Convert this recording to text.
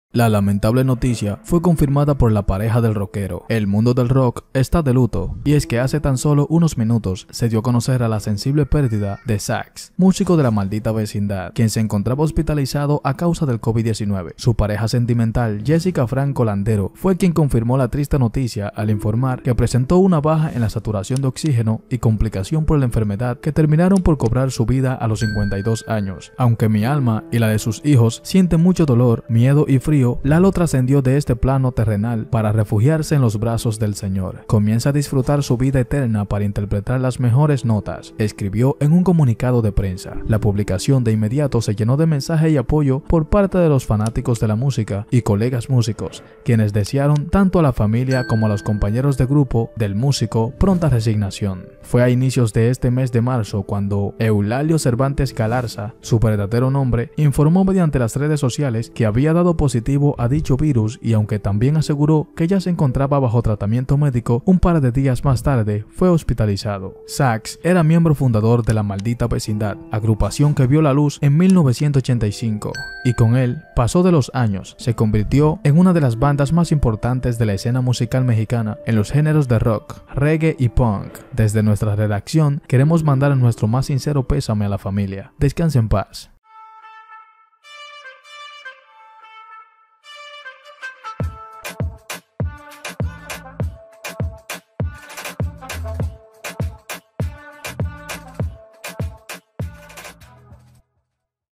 La lamentable noticia fue confirmada por la pareja del rockero. El mundo del rock está de luto, y es que hace tan solo unos minutos se dio a conocer a la sensible pérdida de Sax, músico de la maldita vecindad, quien se encontraba hospitalizado a causa del COVID-19. Su pareja sentimental, Jessica Franco Landero, fue quien confirmó la triste noticia al informar que presentó una baja en la saturación de oxígeno y complicación por la enfermedad que terminaron por cobrar su vida a los 52 años. Aunque mi alma y la de sus hijos sienten mucho dolor, miedo y frío, Lalo trascendió de este plano terrenal para refugiarse en los brazos del Señor. Comienza a disfrutar su vida eterna para interpretar las mejores notas, escribió en un comunicado de prensa. La publicación de inmediato se llenó de mensajes y apoyo por parte de los fanáticos de la música y colegas músicos, quienes desearon tanto a la familia como a los compañeros de grupo del músico pronta resignación. Fue a inicios de este mes de marzo cuando Eulalio Cervantes Galarza, su verdadero nombre, informó mediante las redes sociales que había dado positivo a dicho virus, y aunque también aseguró que ya se encontraba bajo tratamiento médico, un par de días más tarde fue hospitalizado. Sax era miembro fundador de La Maldita Vecindad, agrupación que vio la luz en 1985, y con él pasó de los años, se convirtió en una de las bandas más importantes de la escena musical mexicana en los géneros de rock, reggae y punk. Desde nuestra redacción queremos mandar nuestro más sincero pésame a la familia. Descanse en paz.